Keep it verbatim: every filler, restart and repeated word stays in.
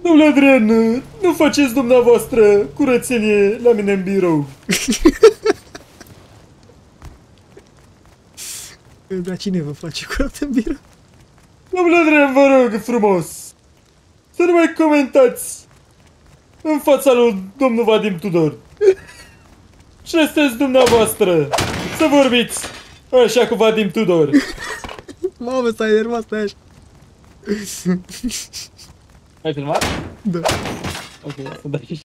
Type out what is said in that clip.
Domnule Adrian, nu faceți dumneavoastră curățenie la mine în birou. Dar cine vă face curat în birou? Domnule Adrian, vă rog frumos să nu mai comentați în fața lui domnul Vadim Tudor. Și sunteți dumneavoastră să vorbiți așa cu Vadim Tudor. Mamă, s-a enervat, stai așa. Ai filmat? Da. Ok, să dai.